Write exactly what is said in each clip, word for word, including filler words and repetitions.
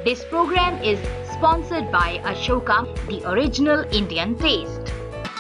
This program is sponsored by Ashoka, the original Indian taste.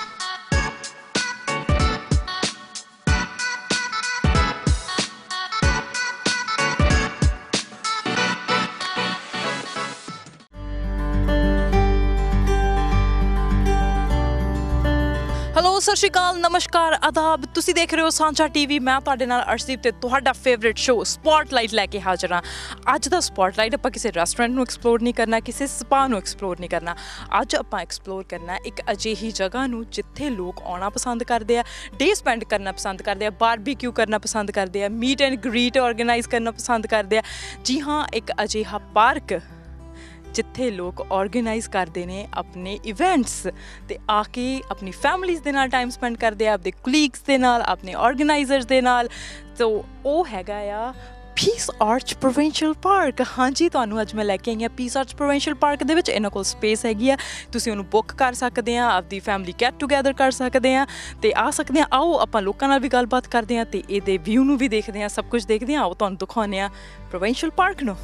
Hello ਸਤਿ ਸ਼੍ਰੀ ਅਕਾਲ ਨਮਸਕਾਰ ਆਦਾਬ ਤੁਸੀਂ ਦੇਖ ਰਹੇ ਹੋ ਸਾਂਝਾ ਟੀਵੀ ਮੈਂ ਤੁਹਾਡੇ ਨਾਲ ਅਰਸ਼ਦੀਪ ਤੇ ਤੁਹਾਡਾ ਫੇਵਰਿਟ ਸ਼ੋਅ ਸਪੌਟਲਾਈਟ ਲੈ ਕੇ ਹਾਜ਼ਰ ਹਾਂ। ਅੱਜ ਦਾ ਸਪੌਟਲਾਈਟ ਆਪਾਂ ਕਿਸੇ ਰੈਸਟੋਰੈਂਟ ਨੂੰ ਐਕਸਪਲੋਰ ਨਹੀਂ ਕਰਨਾ, ਕਿਸੇ ਸਪਾ ਨੂੰ ਐਕਸਪਲੋਰ ਨਹੀਂ ਕਰਨਾ। ਅੱਜ ਆਪਾਂ ਐਕਸਪਲੋਰ ਕਰਨਾ ਇੱਕ ਅਜਿਹੀ ਜਗ੍ਹਾ ਨੂੰ ਜਿੱਥੇ ਲੋਕ ਆਉਣਾ ਪਸੰਦ ਕਰਦੇ ਆ, ਡੇ ਸਪੈਂਡ ਕਰਨਾ ਪਸੰਦ ਕਰਦੇ ਆ, ਬਾਰਬੀਕਿਊ ਕਰਨਾ ਪਸੰਦ ਕਰਦੇ ਆ, ਮੀਟ ਐਂਡ ਗ੍ਰੀਟ ਆਰਗੇਨਾਈਜ਼ ਕਰਨਾ ਪਸੰਦ ਕਰਦੇ ਆ। ਜੀ ਹਾਂ, ਇੱਕ ਅਜਿਹਾ ਪਾਰਕ ਜਿੱਥੇ ਲੋਕ ਆਰਗੇਨਾਈਜ਼ ਕਰਦੇ ਨੇ ਆਪਣੇ ਇਵੈਂਟਸ ਅਤੇ ਆ ਕੇ ਆਪਣੀ ਫੈਮਲੀਜ਼ ਦੇ ਨਾਲ ਟਾਈਮ ਸਪੈਂਡ ਕਰਦੇ ਆ, ਆਪਣੇ ਕੁਲੀਗਸ ਦੇ ਨਾਲ, ਆਪਣੇ ਆਰਗੇਨਾਈਜ਼ਰਸ ਦੇ ਨਾਲ। ਸੋ ਉਹ ਹੈਗਾ ਆ ਪੀਸ ਆਰਚ ਪ੍ਰੋਵਿੰਸ਼ੀਅਲ ਪਾਰਕ। ਹਾਂਜੀ, ਤੁਹਾਨੂੰ ਅੱਜ ਮੈਂ ਲੈ ਕੇ ਆਈ ਹਾਂ ਪੀਸ ਆਰਚ ਪ੍ਰੋਵਿੰਸ਼ੀਅਲ ਪਾਰਕ ਦੇ ਵਿੱਚ। ਇਹਨਾਂ ਕੋਲ ਸਪੇਸ ਹੈਗੀ ਆ, ਤੁਸੀਂ ਉਹਨੂੰ ਬੁੱਕ ਕਰ ਸਕਦੇ ਆ, ਆਪਦੀ ਫੈਮਲੀ ਗੈਟ ਟੂਗੈਦਰ ਕਰ ਸਕਦੇ ਆ ਅਤੇ ਆ ਸਕਦੇ ਆ। ਆਓ ਆਪਾਂ ਲੋਕਾਂ ਨਾਲ ਵੀ ਗੱਲਬਾਤ ਕਰਦੇ ਹਾਂ ਅਤੇ ਇਹਦੇ ਵਿਊ ਨੂੰ ਵੀ ਦੇਖਦੇ ਹਾਂ, ਸਭ ਕੁਝ ਦੇਖਦੇ ਹਾਂ। ਆਓ ਤੁਹਾਨੂੰ ਦਿਖਾਉਂਦੇ ਹਾਂ ਪ੍ਰੋਵਿੰਸ਼ੀਅਲ ਪਾਰਕ ਨੂੰ।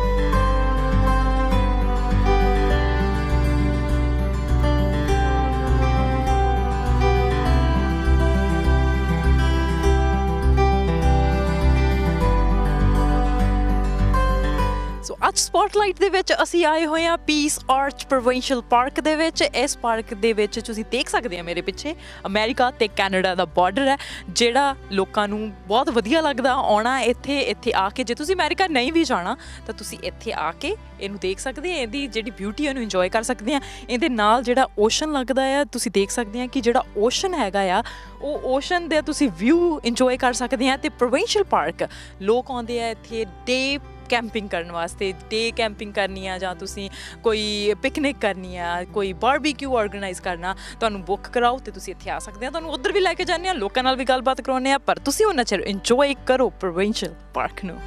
ਸੋ ਅੱਜ ਸਪੌਟਲਾਈਟ ਦੇ ਵਿੱਚ ਅਸੀਂ ਆਏ ਹੋਏ ਹਾਂ ਪੀਸ ਆਰਚ ਪ੍ਰੋਵਿੰਸ਼ੀਅਲ ਪਾਰਕ ਦੇ ਵਿੱਚ। ਇਸ ਪਾਰਕ ਦੇ ਵਿੱਚ ਤੁਸੀਂ ਦੇਖ ਸਕਦੇ ਆ ਮੇਰੇ ਪਿੱਛੇ ਅਮਰੀਕਾ ਅਤੇ ਕੈਨੇਡਾ ਦਾ ਬਾਰਡਰ ਹੈ, ਜਿਹੜਾ ਲੋਕਾਂ ਨੂੰ ਬਹੁਤ ਵਧੀਆ ਲੱਗਦਾ ਆਉਣਾ ਇੱਥੇ। ਇੱਥੇ ਆ ਕੇ ਜੇ ਤੁਸੀਂ ਅਮਰੀਕਾ ਨਹੀਂ ਵੀ ਜਾਣਾ ਤਾਂ ਤੁਸੀਂ ਇੱਥੇ ਆ ਕੇ ਇਹਨੂੰ ਦੇਖ ਸਕਦੇ ਆ, ਇਹਦੀ ਜਿਹੜੀ ਬਿਊਟੀ ਇਹਨੂੰ ਇੰਜੋਏ ਕਰ ਸਕਦੇ ਆ। ਇਹਦੇ ਨਾਲ ਜਿਹੜਾ ਓਸ਼ਨ ਲੱਗਦਾ ਆ, ਤੁਸੀਂ ਦੇਖ ਸਕਦੇ ਆ ਕਿ ਜਿਹੜਾ ਓਸ਼ਨ ਹੈਗਾ ਆ ਉਹ ਓਸ਼ਨ ਦੇ ਤੁਸੀਂ ਵਿਊ ਇੰਜੋਏ ਕਰ ਸਕਦੇ ਆ। ਅਤੇ ਪ੍ਰੋਵਿੰਸ਼ੀਅਲ ਪਾਰਕ ਲੋਕ ਆਉਂਦੇ ਆ ਇੱਥੇ ਡੇ ਕੈਂਪਿੰਗ ਕਰਨ ਵਾਸਤੇ। ਡੇ ਕੈਂਪਿੰਗ ਕਰਨੀ ਆ ਜਾਂ ਤੁਸੀਂ ਕੋਈ ਪਿਕਨਿਕ ਕਰਨੀ ਆ, ਕੋਈ ਬਾਰਬੀਕਿਊ ਆਰਗੇਨਾਈਜ਼ ਕਰਨਾ, ਤੁਹਾਨੂੰ ਬੁੱਕ ਕਰਾਓ ਅਤੇ ਤੁਸੀਂ ਇੱਥੇ ਆ ਸਕਦੇ ਆ। ਤੁਹਾਨੂੰ ਉੱਧਰ ਵੀ ਲੈ ਕੇ ਜਾਂਦੇ ਹਾਂ, ਲੋਕਾਂ ਨਾਲ ਵੀ ਗੱਲਬਾਤ ਕਰਾਉਂਦੇ ਆ, ਪਰ ਤੁਸੀਂ ਉਹਨਾਂ ਚਿਰ ਇੰਜੋਏ ਕਰੋ ਪ੍ਰੋਵਿੰਸ਼ੀਅਲ ਪਾਰਕ ਨੂੰ।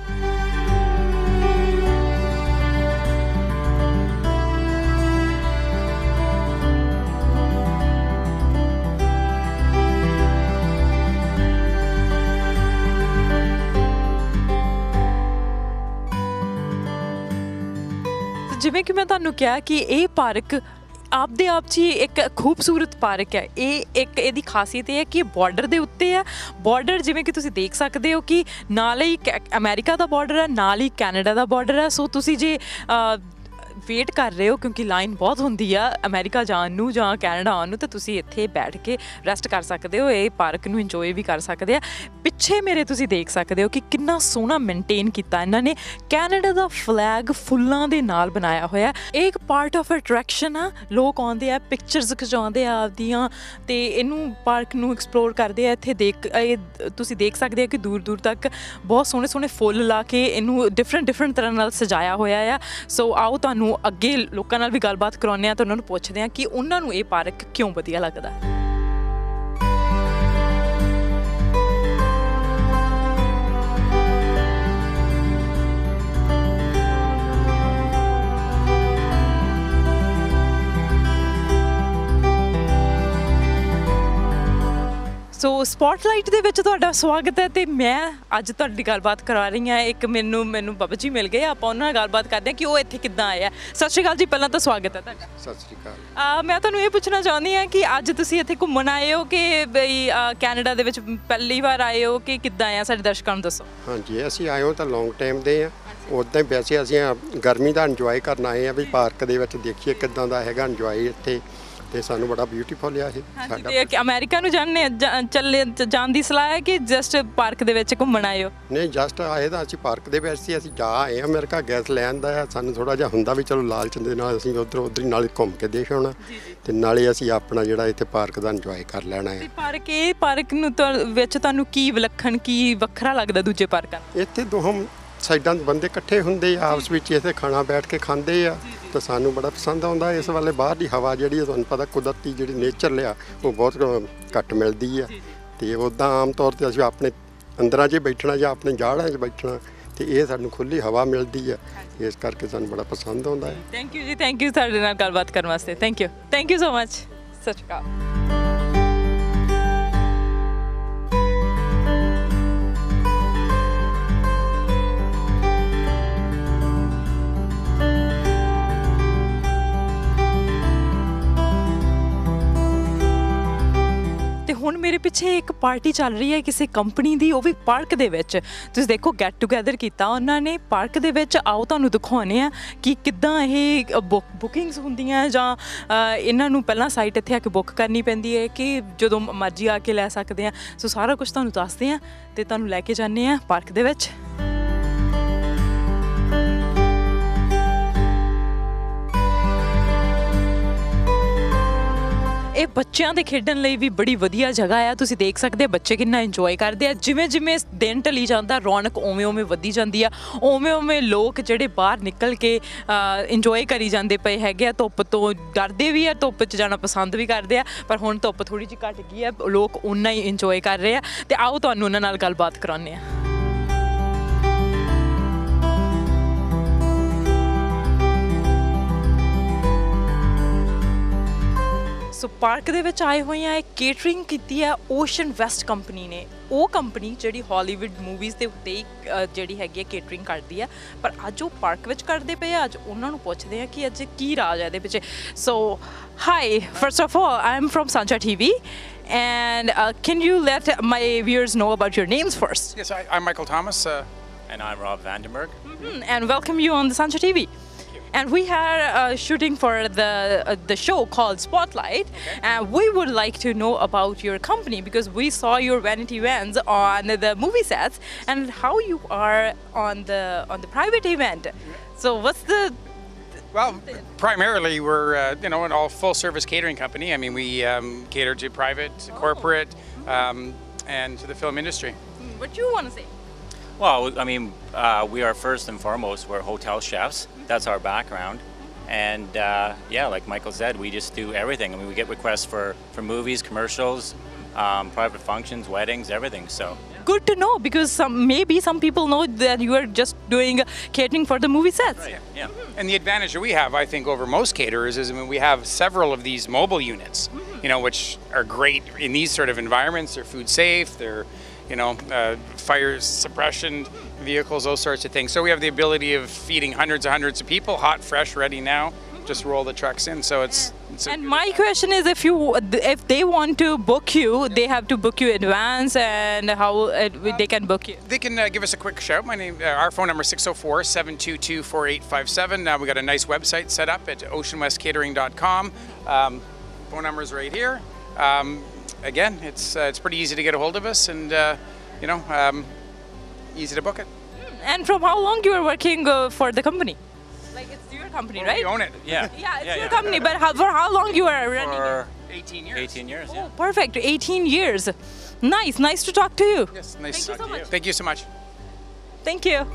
ਜਿਵੇਂ ਕਿ ਮੈਂ ਤੁਹਾਨੂੰ ਕਿਹਾ ਕਿ ਇਹ ਪਾਰਕ ਆਪਦੇ ਆਪ 'ਚ ਹੀ ਇੱਕ ਖੂਬਸੂਰਤ ਪਾਰਕ ਹੈ। ਇਹ ਇੱਕ ਇਹਦੀ ਖਾਸੀਅਤ ਇਹ ਹੈ ਕਿ ਬਾਰਡਰ ਦੇ ਉੱਤੇ ਹੈ। ਬਾਰਡਰ ਜਿਵੇਂ ਕਿ ਤੁਸੀਂ ਦੇਖ ਸਕਦੇ ਹੋ ਕਿ ਨਾਲ ਹੀ ਅਮਰੀਕਾ ਦਾ ਬਾਰਡਰ ਹੈ, ਨਾਲ ਹੀ ਕੈਨੇਡਾ ਦਾ ਬਾਰਡਰ ਹੈ। ਸੋ ਤੁਸੀਂ ਜੇ ਵੇਟ ਕਰ ਰਹੇ ਹੋ ਕਿਉਂਕਿ ਲਾਈਨ ਬਹੁਤ ਹੁੰਦੀ ਆ ਅਮਰੀਕਾ ਜਾਣ ਨੂੰ ਜਾਂ ਕੈਨੇਡਾ ਆਉਣ ਨੂੰ, ਤਾਂ ਤੁਸੀਂ ਇੱਥੇ ਬੈਠ ਕੇ ਰੈਸਟ ਕਰ ਸਕਦੇ ਹੋ, ਇਹ ਪਾਰਕ ਨੂੰ ਇੰਜੋਏ ਵੀ ਕਰ ਸਕਦੇ ਆ। ਪਿੱਛੇ ਮੇਰੇ ਤੁਸੀਂ ਦੇਖ ਸਕਦੇ ਹੋ ਕਿ ਕਿੰਨਾ ਸੋਹਣਾ ਮੇਨਟੇਨ ਕੀਤਾ ਇਹਨਾਂ ਨੇ। ਕੈਨੇਡਾ ਦਾ ਫਲੈਗ ਫੁੱਲਾਂ ਦੇ ਨਾਲ ਬਣਾਇਆ ਹੋਇਆ। ਇਹ ਇੱਕ ਪਾਰਟ ਆਫ ਅਟਰੈਕਸ਼ਨ ਆ। ਲੋਕ ਆਉਂਦੇ ਆ, ਪਿਕਚਰਸ ਖਿਚਾਉਂਦੇ ਆ ਆਪਦੀਆਂ ਅਤੇ ਇਹਨੂੰ ਪਾਰਕ ਨੂੰ ਐਕਸਪਲੋਰ ਕਰਦੇ ਆ। ਇੱਥੇ ਦੇਖ ਇਹ ਤੁਸੀਂ ਦੇਖ ਸਕਦੇ ਹੋ ਕਿ ਦੂਰ ਦੂਰ ਤੱਕ ਬਹੁਤ ਸੋਹਣੇ ਸੋਹਣੇ ਫੁੱਲ ਲਾ ਕੇ ਇਹਨੂੰ ਡਿਫਰੈਂਟ ਡਿਫਰੈਂਟ ਤਰ੍ਹਾਂ ਨਾਲ ਸਜਾਇਆ ਹੋਇਆ ਆ। ਸੋ ਆਓ ਤੁਹਾਨੂੰ ਅੱਗੇ ਲੋਕਾਂ ਨਾਲ ਵੀ ਗੱਲਬਾਤ ਕਰਾਉਂਦੇ ਹਾਂ ਤਾਂ ਉਹਨਾਂ ਨੂੰ ਪੁੱਛਦੇ ਹਾਂ ਕਿ ਉਹਨਾਂ ਨੂੰ ਇਹ ਪਾਰਕ ਕਿਉਂ ਵਧੀਆ ਲੱਗਦਾ। ਸੋ ਸਪੌਟਲਾਈਟ ਦੇ ਵਿੱਚ ਤੁਹਾਡਾ ਸਵਾਗਤ ਹੈ ਅਤੇ ਮੈਂ ਅੱਜ ਤੁਹਾਡੀ ਗੱਲਬਾਤ ਕਰਵਾ ਰਹੀ ਹਾਂ। ਇੱਕ ਮੈਨੂੰ ਮੈਨੂੰ ਬਾਬਾ ਜੀ ਮਿਲ ਗਏ, ਆਪਾਂ ਉਹਨਾਂ ਨਾਲ ਗੱਲਬਾਤ ਕਰਦੇ ਹਾਂ ਕਿ ਉਹ ਇੱਥੇ ਕਿੱਦਾਂ ਆਏ ਆ। ਸਤਿ ਸ਼੍ਰੀ ਅਕਾਲ ਜੀ, ਪਹਿਲਾਂ ਤਾਂ ਸਵਾਗਤ ਹੈ ਤੁਹਾਡਾ। ਸਤਿ ਸ਼੍ਰੀ ਅਕਾਲ। ਮੈਂ ਤੁਹਾਨੂੰ ਇਹ ਪੁੱਛਣਾ ਚਾਹੁੰਦੀ ਹਾਂ ਕਿ ਅੱਜ ਤੁਸੀਂ ਇੱਥੇ ਘੁੰਮਣ ਆਏ ਹੋ ਕਿ ਬਈ ਕੈਨੇਡਾ ਦੇ ਵਿੱਚ ਪਹਿਲੀ ਵਾਰ ਆਏ ਹੋ ਕਿ ਕਿੱਦਾਂ ਆ, ਸਾਡੇ ਦਰਸ਼ਕਾਂ ਨੂੰ ਦੱਸੋ। ਹਾਂਜੀ, ਅਸੀਂ ਆਏ ਹੋ ਤਾਂ ਲੌਂਗ ਟਾਈਮ ਦੇ ਆ। ਉੱਦਾਂ ਹੀ ਵੈਸੇ ਅਸੀਂ ਗਰਮੀ ਦਾ ਇੰਜੋਏ ਕਰਨ ਆਏ ਆ ਵੀ ਪਾਰਕ ਦੇ ਵਿੱਚ ਦੇਖੀਏ ਕਿੱਦਾਂ ਦਾ ਹੈਗਾ ਇੰਜੋਏ ਇੱਥੇ, ਅਤੇ ਸਾਨੂੰ ਬੜਾ ਬਿਊਟੀਫੁਲ ਆ ਇਹ ਸਾਡਾ। ਅਮਰੀਕਾ ਨੂੰ ਜਾਣੇ ਚੱਲੇ ਜਾਣ ਦੀ ਸਲਾਹ ਹੈ ਕਿ ਜਸਟ ਪਾਰਕ ਦੇ ਵਿੱਚ ਘੁੰਮਣ ਆਏ ਹੋ? ਨਹੀਂ, ਜਸਟ ਆਏ ਤਾਂ ਅਸੀਂ ਪਾਰਕ ਦੇ ਵਿੱਚ ਸੀ। ਅਸੀਂ ਜਾ ਆਏ ਅਮਰੀਕਾ ਗੈਸ ਲੈਣ ਦਾ ਆ। ਸਾਨੂੰ ਥੋੜ੍ਹਾ ਜਿਹਾ ਹੁੰਦਾ ਵੀ ਚਲੋ ਲਾਲਚ ਦੇ ਨਾਲ ਅਸੀਂ ਉੱਧਰ ਉੱਧਰ ਹੀ ਨਾਲੇ ਘੁੰਮ ਕੇ ਦੇਖ ਆਉਣਾ ਅਤੇ ਨਾਲੇ ਅਸੀਂ ਆਪਣਾ ਜਿਹੜਾ ਇੱਥੇ ਪਾਰਕ ਦਾ ਇੰਜੋਏ ਕਰ ਲੈਣਾ ਹੈ। ਪਾਰਕ ਇਹ ਪਾਰਕ ਨੂੰ ਵਿੱਚ ਤੁਹਾਨੂੰ ਕੀ ਵਿਲੱਖਣ, ਕੀ ਵੱਖਰਾ ਲੱਗਦਾ ਦੂਜੇ ਪਾਰਕਾਂ? ਇੱਥੇ ਦੋਹਾਂ ਸਾਈਡਾਂ ਬੰਦੇ ਇਕੱਠੇ ਹੁੰਦੇ ਆ ਆਪਸ ਵਿੱਚ, ਇੱਥੇ ਖਾਣਾ ਬੈਠ ਕੇ ਖਾਂਦੇ ਆ ਤਾਂ ਸਾਨੂੰ ਬੜਾ ਪਸੰਦ ਆਉਂਦਾ। ਇਸ ਵੇਲੇ ਬਾਹਰ ਦੀ ਹਵਾ ਜਿਹੜੀ ਤੁਹਾਨੂੰ ਪਤਾ ਕੁਦਰਤੀ ਜਿਹੜੀ ਨੇਚਰ ਲਿਆ ਉਹ ਬਹੁਤ ਘੱਟ ਮਿਲਦੀ ਆ। ਅਤੇ ਉੱਦਾਂ ਆਮ ਤੌਰ 'ਤੇ ਅਸੀਂ ਆਪਣੇ ਅੰਦਰਾਂ 'ਚ ਬੈਠਣਾ ਜਾਂ ਆਪਣੇ ਜਾੜਾਂ 'ਚ ਬੈਠਣਾ ਅਤੇ ਇਹ ਸਾਨੂੰ ਖੁੱਲ੍ਹੀ ਹਵਾ ਮਿਲਦੀ ਆ, ਇਸ ਕਰਕੇ ਸਾਨੂੰ ਬੜਾ ਪਸੰਦ ਆਉਂਦਾ ਹੈ। ਥੈਂਕ ਯੂ ਜੀ, ਥੈਂਕ ਯੂ ਸਾਡੇ ਨਾਲ ਗੱਲਬਾਤ ਕਰਨ ਵਾਸਤੇ। Thank you thank you so much. ਸਤਿ ਸ਼੍ਰੀ ਅਕਾਲ। ਮੇਰੇ ਪਿੱਛੇ ਇੱਕ ਪਾਰਟੀ ਚੱਲ ਰਹੀ ਹੈ ਕਿਸੇ ਕੰਪਨੀ ਦੀ, ਉਹ ਵੀ ਪਾਰਕ ਦੇ ਵਿੱਚ। ਤੁਸੀਂ ਦੇਖੋ ਗੈਟ ਟੂਗੈਦਰ ਕੀਤਾ ਉਹਨਾਂ ਨੇ ਪਾਰਕ ਦੇ ਵਿੱਚ। ਆਓ ਤੁਹਾਨੂੰ ਦਿਖਾਉਂਦੇ ਆ ਕਿ ਕਿੱਦਾਂ ਇਹ ਬੁੱਕ ਬੁਕਿੰਗਸ ਹੁੰਦੀਆਂ, ਜਾਂ ਇਹਨਾਂ ਨੂੰ ਪਹਿਲਾਂ ਸਾਈਟ ਇੱਥੇ ਆ ਕੇ ਬੁੱਕ ਕਰਨੀ ਪੈਂਦੀ ਹੈ ਕਿ ਜਦੋਂ ਮਰਜ਼ੀ ਆ ਕੇ ਲੈ ਸਕਦੇ ਆ। ਸੋ ਸਾਰਾ ਕੁਝ ਤੁਹਾਨੂੰ ਦੱਸਦੇ ਆ ਅਤੇ ਤੁਹਾਨੂੰ ਲੈ ਕੇ ਜਾਂਦੇ ਆ ਪਾਰਕ ਦੇ ਵਿੱਚ। ਇਹ ਬੱਚਿਆਂ ਦੇ ਖੇਡਣ ਲਈ ਵੀ ਬੜੀ ਵਧੀਆ ਜਗ੍ਹਾ ਆ। ਤੁਸੀਂ ਦੇਖ ਸਕਦੇ ਆ ਬੱਚੇ ਕਿੰਨਾ ਇੰਜੋਏ ਕਰਦੇ ਆ। ਜਿਵੇਂ ਜਿਵੇਂ ਦਿਨ ਢਲੀ ਜਾਂਦਾ ਰੌਣਕ ਉਵੇਂ ਉਵੇਂ ਵਧੀ ਜਾਂਦੀ ਆ, ਉਵੇਂ ਉਵੇਂ ਲੋਕ ਜਿਹੜੇ ਬਾਹਰ ਨਿਕਲ ਕੇ ਇੰਜੋਏ ਕਰੀ ਜਾਂਦੇ ਪਏ ਹੈਗੇ ਆ। ਧੁੱਪ ਤੋਂ ਡਰਦੇ ਵੀ ਆ, ਧੁੱਪ 'ਚ ਜਾਣਾ ਪਸੰਦ ਵੀ ਕਰਦੇ ਆ, ਪਰ ਹੁਣ ਧੁੱਪ ਥੋੜ੍ਹੀ ਜਿਹੀ ਘੱਟ ਗਈ ਆ, ਲੋਕ ਓਨਾ ਹੀ ਇੰਜੋਏ ਕਰ ਰਹੇ ਆ। ਅਤੇ ਆਓ ਤੁਹਾਨੂੰ ਉਹਨਾਂ ਨਾਲ ਗੱਲਬਾਤ ਕਰਾਉਂਦੇ ਆ। ਸੋ ਪਾਰਕ ਦੇ ਵਿੱਚ ਆਏ ਹੋਏ ਆ। ਇਹ ਕੇਟਰਿੰਗ ਕੀਤੀ ਹੈ ਓਸ਼ਨ ਵੈਸਟ ਕੰਪਨੀ ਨੇ, ਉਹ ਕੰਪਨੀ ਜਿਹੜੀ ਹਾਲੀਵੁੱਡ ਮੂਵੀਜ਼ ਦੇ ਉੱਤੇ ਹੀ ਜਿਹੜੀ ਹੈਗੀ ਹੈ ਕੇਟਰਿੰਗ ਕਰਦੀ ਹੈ। ਪਰ ਅੱਜ ਉਹ ਪਾਰਕ ਵਿੱਚ ਕਰਦੇ ਪਏ ਆ। ਅੱਜ ਉਹਨਾਂ ਨੂੰ ਪੁੱਛਦੇ ਆ ਕਿ ਅੱਜ ਕੀ ਰਾਜ ਹੈ ਇਹਦੇ ਪਿੱਛੇ। So hi, first of all I am from Sancha T V, and uh, can you let my viewers know about your names first? Yes, I, I'm Michael Thomas. Uh, and I'm Rob Vandenberg. Mm-hmm. And welcome you on the Sancha T V. And we are uh, shooting for the uh, the show called Spotlight, okay. And we would like to know about your company because we saw your vanity vans on the movie sets, and how you are on the on the private event. So what's the well, primarily we're uh, you know an all full service catering company. I mean we um, cater to private, oh. corporate, um, and to the film industry. What do you want to say? Well, I mean, uh, we are first and foremost, we're hotel chefs. That's our background. And uh, yeah, like Michael said, we just do everything. I mean, we get requests for, for movies, commercials, um, private functions, weddings, everything. So good to know, because some maybe some people know that you are just doing catering for the movie sets. Right. Yeah. yeah. Mm-hmm. And the advantage that we have, I think, over most caterers is, I mean, we have several of these mobile units, mm-hmm. you know, which are great in these sort of environments. They're food safe. They're you know, uh, fire suppression vehicles, those sorts of things. So we have the ability of feeding hundreds and hundreds of people, hot, fresh, ready now. Just roll the trucks in. So it's. it's and my question is, if you, if they want to book you, they have to book you in advance, and how uh, they can book you? They can uh, give us a quick shout. My name, uh, our phone number is six oh four, seven two two, four eight five seven. Now uh, we got a nice website set up at ocean west catering dot com. Um, phone number is right here. Um, Again, it's uh, it's pretty easy to get a hold of us, and uh, you know, um, easy to book it. And from how long you are working uh, for the company? Like it's your company, well, right? We own it. yeah, yeah, it's yeah, your yeah. company. But how, for how long you are running for it? eighteen years. eighteen years, Oh, yeah. perfect. eighteen years. Nice, nice to talk to you. Yes, nice Thank to talk you so to you. much. Thank you so much. Thank you.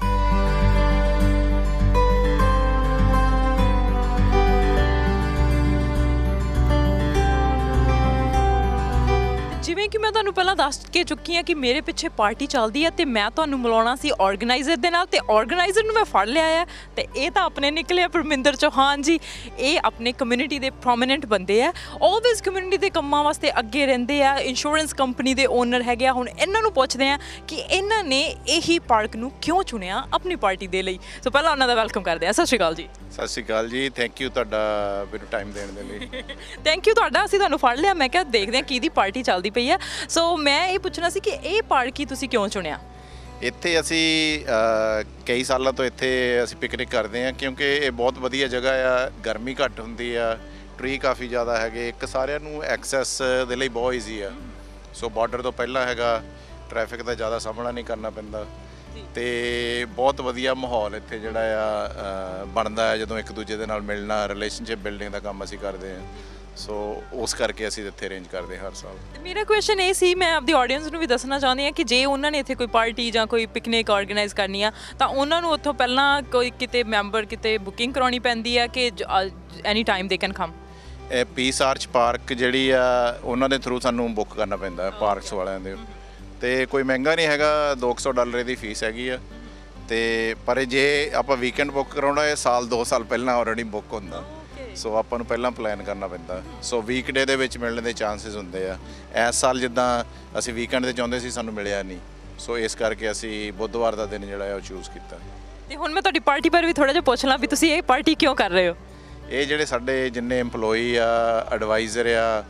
ਜਿਵੇਂ ਕਿ ਮੈਂ ਤੁਹਾਨੂੰ ਪਹਿਲਾਂ ਦੱਸ ਕੇ ਚੁੱਕੀ ਹਾਂ ਕਿ ਮੇਰੇ ਪਿੱਛੇ ਪਾਰਟੀ ਚੱਲਦੀ ਹੈ ਅਤੇ ਮੈਂ ਤੁਹਾਨੂੰ ਮਿਲਾਉਣਾ ਸੀ ਆਰਗੇਨਾਈਜ਼ਰ ਦੇ ਨਾਲ, ਅਤੇ ਆਰਗੇਨਾਈਜ਼ਰ ਨੂੰ ਮੈਂ ਫੜ ਲਿਆ ਆ। ਅਤੇ ਇਹ ਤਾਂ ਆਪਣੇ ਨਿਕਲੇ ਆ ਪਰਮਿੰਦਰ ਚੌਹਾਨ ਜੀ। ਇਹ ਆਪਣੇ ਕਮਿਊਨਿਟੀ ਦੇ ਪ੍ਰੋਮੀਨੈਂਟ ਬੰਦੇ ਆ, ਆਲਵੇਜ਼ ਕਮਿਊਨਿਟੀ ਦੇ ਕੰਮਾਂ ਵਾਸਤੇ ਅੱਗੇ ਰਹਿੰਦੇ ਆ। ਇੰਸ਼ੋਰੈਂਸ ਕੰਪਨੀ ਦੇ ਓਨਰ ਹੈਗੇ ਆ। ਹੁਣ ਇਹਨਾਂ ਨੂੰ ਪੁੱਛਦੇ ਆ ਕਿ ਇਹਨਾਂ ਨੇ ਇਹੀ ਪਾਰਕ ਨੂੰ ਕਿਉਂ ਚੁਣਿਆ ਆਪਣੀ ਪਾਰਟੀ ਦੇ ਲਈ। ਸੋ ਪਹਿਲਾਂ ਉਹਨਾਂ ਦਾ ਵੈਲਕਮ ਕਰਦੇ ਆ। ਸਤਿ ਸ਼੍ਰੀ ਅਕਾਲ ਜੀ। ਸਤਿ ਸ਼੍ਰੀ ਅਕਾਲ ਜੀ, ਥੈਂਕ ਯੂ ਤੁਹਾਡਾ ਮੈਨੂੰ ਟਾਈਮ ਦੇਣ ਦੇ ਲਈ। ਥੈਂਕ ਯੂ ਤੁਹਾਡਾ। ਅਸੀਂ ਤੁਹਾਨੂੰ ਫੜ ਲਿਆ, ਮੈਂ ਕਿਹਾ ਦੇਖਦੇ ਹਾਂ ਕਿਹਦੀ ਪਾਰਟੀ ਚੱਲਦੀ ਪਈ ਆ। ਸੋ ਮੈਂ ਇਹ ਪੁੱਛਣਾ ਸੀ ਕਿ ਇਹ ਪਾਰਕ ਹੀ ਤੁਸੀਂ ਕਿਉਂ ਚੁਣਿਆ? ਇੱਥੇ ਅਸੀਂ ਕਈ ਸਾਲਾਂ ਤੋਂ ਇੱਥੇ ਅਸੀਂ ਪਿਕਨਿਕ ਕਰਦੇ ਹਾਂ, ਕਿਉਂਕਿ ਇਹ ਬਹੁਤ ਵਧੀਆ ਜਗ੍ਹਾ ਆ। ਗਰਮੀ ਘੱਟ ਹੁੰਦੀ ਆ, ਟਰੀ ਕਾਫੀ ਜ਼ਿਆਦਾ ਹੈਗੇ, ਇੱਕ ਸਾਰਿਆਂ ਨੂੰ ਐਕਸੈਸ ਦੇ ਲਈ ਬਹੁਤ ਈਜ਼ੀ ਆ। ਸੋ ਬਾਰਡਰ ਤੋਂ ਪਹਿਲਾਂ ਹੈਗਾ, ਟ੍ਰੈਫਿਕ ਦਾ ਜ਼ਿਆਦਾ ਸਾਹਮਣਾ ਨਹੀਂ ਕਰਨਾ ਪੈਂਦਾ, ਅਤੇ ਬਹੁਤ ਵਧੀਆ ਮਾਹੌਲ ਇੱਥੇ ਜਿਹੜਾ ਆ ਬਣਦਾ ਹੈ ਜਦੋਂ ਇੱਕ ਦੂਜੇ ਦੇ ਨਾਲ ਮਿਲਣਾ, ਰਿਲੇਸ਼ਨਸ਼ਿਪ ਬਿਲਡਿੰਗ ਦਾ ਕੰਮ ਅਸੀਂ ਕਰਦੇ ਹਾਂ। ਸੋ ਉਸ ਕਰਕੇ ਅਸੀਂ ਇੱਥੇ ਅਰੇਂਜ ਕਰਦੇ ਹਰ ਸਾਲ। ਮੇਰਾ ਕੁਐਸਚਨ ਇਹ ਸੀ, ਮੈਂ ਆਪਦੀ ਆਡੀਅנס ਨੂੰ ਵੀ ਦੱਸਣਾ ਚਾਹੁੰਦੀ ਹਾਂ ਕਿ ਜੇ ਉਹਨਾਂ ਨੇ ਇੱਥੇ ਕੋਈ ਪਾਰਟੀ ਜਾਂ ਕੋਈ ਪਿਕਨਿਕ ਆਰਗੇਨਾਈਜ਼ ਕਰਨੀ ਆ ਤਾਂ ਉਹਨਾਂ ਨੂੰ ਉੱਥੋਂ ਪਹਿਲਾਂ ਕੋਈ ਕਿਤੇ ਮੈਂਬਰ ਕਿਤੇ ਬੁਕਿੰਗ ਕਰਾਉਣੀ ਪੈਂਦੀ ਆ ਕਿ any time they can come? ਇਹ ਪੀਸ ਆਰਚ ਪਾਰਕ ਜਿਹੜੀ ਆ ਉਹਨਾਂ ਦੇ ਥਰੂ ਸਾਨੂੰ ਬੁੱਕ ਕਰਨਾ ਪੈਂਦਾ ਪਾਰਕਸ ਵਾਲਿਆਂ ਦੇ, ਅਤੇ ਕੋਈ ਮਹਿੰਗਾ ਨਹੀਂ ਹੈਗਾ। ਦੋ ਕੁ ਸੌ ਡਾਲਰ ਦੀ ਫੀਸ ਹੈਗੀ ਆ। ਅਤੇ ਪਰ ਜੇ ਆਪਾਂ ਵੀਕਐਂਡ ਬੁੱਕ ਕਰਾਉਣਾ ਇਹ ਸਾਲ ਦੋ ਸਾਲ ਪਹਿਲਾਂ ਆਲਰੇਡੀ ਬੁੱਕ ਹੁੰਦਾ। ਸੋ ਆਪਾਂ ਨੂੰ ਪਹਿਲਾਂ ਪਲਾਨ ਕਰਨਾ ਪੈਂਦਾ। ਸੋ ਵੀਕਡੇ ਦੇ ਵਿੱਚ ਮਿਲਣ ਦੇ ਚਾਂਸਿਸ ਹੁੰਦੇ ਆ। ਇਸ ਸਾਲ ਜਿੱਦਾਂ ਅਸੀਂ ਵੀਕਐਂਡ 'ਤੇ ਚਾਹੁੰਦੇ ਸੀ, ਸਾਨੂੰ ਮਿਲਿਆ ਨਹੀਂ। ਸੋ ਇਸ ਕਰਕੇ ਅਸੀਂ ਬੁੱਧਵਾਰ ਦਾ ਦਿਨ ਜਿਹੜਾ ਹੈ ਉਹ ਚੂਜ਼ ਕੀਤਾ। ਅਤੇ ਹੁਣ ਮੈਂ ਤੁਹਾਡੀ ਪਾਰਟੀ ਬਾਰੇ ਵੀ ਥੋੜ੍ਹਾ ਜਿਹਾ ਪੁੱਛ ਲਾਂ ਵੀ ਤੁਸੀਂ ਇਹ ਪਾਰਟੀ ਕਿਉਂ ਕਰ ਰਹੇ ਹੋ? ਇਹ ਜਿਹੜੇ ਸਾਡੇ ਜਿੰਨੇ EMPLOYEE ਆ, ਐਡਵਾਈਜ਼ਰ ਆ,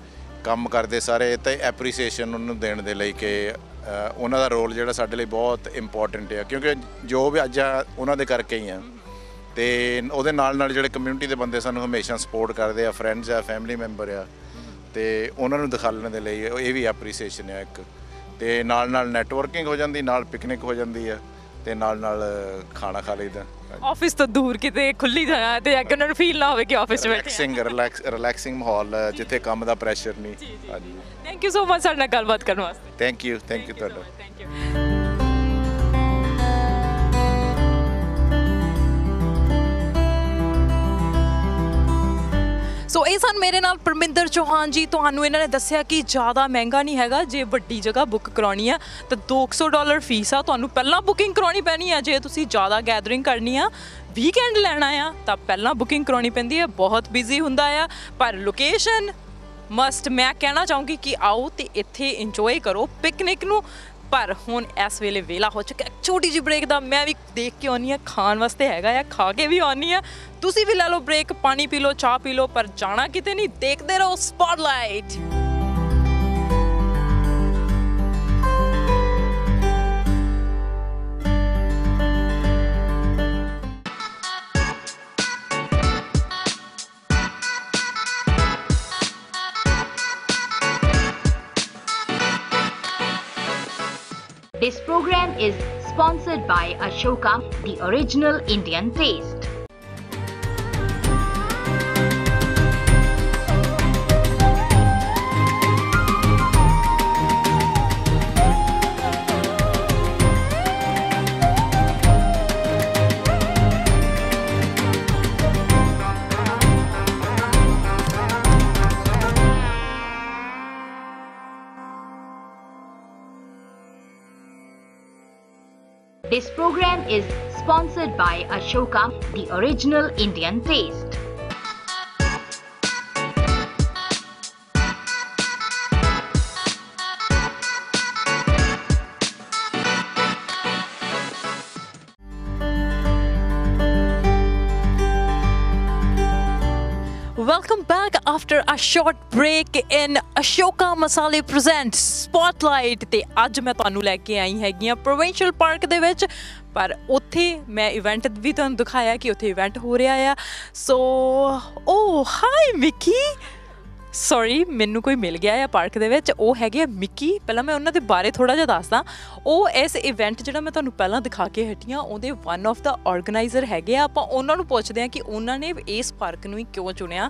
ਕੰਮ ਕਰਦੇ ਸਾਰੇ ਤੇ ਐਪਰੀਸੀਏਸ਼ਨ ਉਹਨੂੰ ਦੇਣ ਦੇ ਲਈ ਕਿ ਅ, ਉਹਨਾਂ ਦਾ ਰੋਲ ਜਿਹੜਾ ਸਾਡੇ ਲਈ ਬਹੁਤ ਇੰਪੋਰਟੈਂਟ ਆ ਕਿਉਂਕਿ ਜੋ ਵੀ ਅੱਜ ਆ ਉਹਨਾਂ ਦੇ ਕਰਕੇ ਹੀ ਆ ਤੇ ਉਹਦੇ ਨਾਲ ਨਾਲ ਜਿਹੜੇ ਕਮਿਊਨਿਟੀ ਦੇ ਬੰਦੇ ਸਾਨੂੰ ਹਮੇਸ਼ਾ ਸਪੋਰਟ ਕਰਦੇ ਆ ਫਰੈਂਡਸ ਆ ਫੈਮਿਲੀ ਮੈਂਬਰ ਆ ਤੇ ਉਹਨਾਂ ਨੂੰ ਦਿਖਾਉਣ ਦੇ ਲਈ ਇਹ ਵੀ ਐਪਰੀਸੀਏਸ਼ਨ ਆ ਇੱਕ ਤੇ ਨਾਲ ਨਾਲ ਨੈਟਵਰਕਿੰਗ ਹੋ ਜਾਂਦੀ ਨਾਲ ਪਿਕਨਿਕ ਹੋ ਜਾਂਦੀ ਆ ਤੇ ਨਾਲ ਨਾਲ ਖਾਣਾ ਖਾ ਲਈਦਾ ਆਫਿਸ ਤੋਂ ਦੂਰ ਕਿਤੇ ਖੁੱਲੀ ਜਗ੍ਹਾ ਤੇ ਆ ਕੇ ਉਹਨਾਂ ਨੂੰ ਫੀਲ ਨਾ ਹੋਵੇ ਕਿ ਆਫਿਸ 'ਚ ਬੈਠੇ ਰਿਲੈਕਸਿੰਗ ਰਿਲੈਕਸ ਰਿਲੈਕਸਿੰਗ ਮਾਹੌਲ ਜਿੱਥੇ ਕੰਮ ਦਾ ਪ੍ਰੈਸ਼ਰ ਨਹੀਂ ਹਾਂਜੀ ਥੈਂਕ ਯੂ ਸੋ ਮਚ ਸਾਡੇ ਨਾਲ ਗੱਲਬਾਤ ਕਰਨ ਵਾਸਤੇ ਥੈਂਕ ਯੂ ਥੈਂਕ ਯੂ ਤੁਹਾਡਾ ਥੈਂਕ ਯੂ ਸੋ ਇਹ ਸਨ ਮੇਰੇ ਨਾਲ ਪਰਮਿੰਦਰ ਚੌਹਾਨ ਜੀ ਤੁਹਾਨੂੰ ਇਹਨਾਂ ਨੇ ਦੱਸਿਆ ਕਿ ਜ਼ਿਆਦਾ ਮਹਿੰਗਾ ਨਹੀਂ ਹੈਗਾ ਜੇ ਵੱਡੀ ਜਗ੍ਹਾ ਬੁੱਕ ਕਰਾਉਣੀ ਆ ਤਾਂ ਦੋ ਸੌ ਡਾਲਰ ਫੀਸ ਆ ਤੁਹਾਨੂੰ ਪਹਿਲਾਂ ਬੁਕਿੰਗ ਕਰਾਉਣੀ ਪੈਣੀ ਆ ਜੇ ਤੁਸੀਂ ਜ਼ਿਆਦਾ ਗੈਦਰਿੰਗ ਕਰਨੀ ਆ ਵੀਕਐਂਡ ਲੈਣਾ ਆ ਤਾਂ ਪਹਿਲਾਂ ਬੁਕਿੰਗ ਕਰਾਉਣੀ ਪੈਂਦੀ ਹੈ ਬਹੁਤ ਬਿਜ਼ੀ ਹੁੰਦਾ ਆ ਪਰ ਲੋਕੇਸ਼ਨ ਮਸਟ ਮੈਂ ਕਹਿਣਾ ਚਾਹੂੰਗੀ ਕਿ ਆਓ ਤੇ ਇੱਥੇ ਇੰਜੋਏ ਕਰੋ ਪਿਕਨਿਕ ਨੂੰ ਪਰ ਹੁਣ ਇਸ ਵੇਲੇ ਵੇਲਾ ਹੋ ਚੁੱਕਾ ਛੋਟੀ ਜਿਹੀ ਬ੍ਰੇਕ ਦਾ ਮੈਂ ਵੀ ਦੇਖ ਕੇ ਆਉਣੀ ਆ ਖਾਣ ਵਾਸਤੇ ਹੈਗਾ ਆ ਖਾ ਕੇ ਵੀ ਆਉਣੀ ਆ ਤੁਸੀਂ ਵੀ ਲੈ ਲਓ ਬ੍ਰੇਕ ਪਾਣੀ ਪੀ ਲਓ ਚਾਹ ਪੀ ਲਓ ਪਰ ਜਾਣਾ ਕਿਤੇ ਨਹੀਂ ਦੇਖਦੇ ਰਹੋ spotlight This program is sponsored by Ashoka, the original Indian taste. This program is sponsored by Ashoka, the original Indian taste. Welcome back after a short break in Ashoka Masale presents Spotlight ਤੇ ਅੱਜ ਮੈਂ ਤੁਹਾਨੂੰ ਲੈ ਕੇ ਆਈ ਹੈਗੀ ਆ provincial park ਦੇ ਵਿੱਚ ਪਰ ਉੱਥੇ ਮੈਂ ਇਵੈਂਟ ਵੀ ਤੁਹਾਨੂੰ ਦਿਖਾਇਆ ਕਿ ਉੱਥੇ ਇਵੈਂਟ ਹੋ ਰਿਹਾ ਆ so oh hi Mickey sorry ਮੈਨੂੰ ਕੋਈ ਮਿਲ ਗਿਆ ਆ ਪਾਰਕ ਦੇ ਵਿੱਚ ਉਹ ਹੈਗੇ ਆ ਮਿੱਕੀ ਪਹਿਲਾਂ ਮੈਂ ਉਹਨਾਂ ਦੇ ਬਾਰੇ ਥੋੜ੍ਹਾ ਜਿਹਾ ਦੱਸਦਾ ਉਹ ਇਸ ਇਵੈਂਟ ਜਿਹੜਾ ਮੈਂ ਤੁਹਾਨੂੰ ਪਹਿਲਾਂ ਦਿਖਾ ਕੇ ਹਟੀ ਹਾਂ ਉਹਦੇ ਵਨ ਆਫ ਦਾ ਆਰਗੇਨਾਈਜ਼ਰ ਹੈਗੇ ਆ ਆਪਾਂ ਉਹਨਾਂ ਨੂੰ ਪੁੱਛਦੇ ਹਾਂ ਕਿ ਉਹਨਾਂ ਨੇ ਇਸ ਪਾਰਕ ਨੂੰ ਹੀ ਕਿਉਂ ਚੁਣਿਆ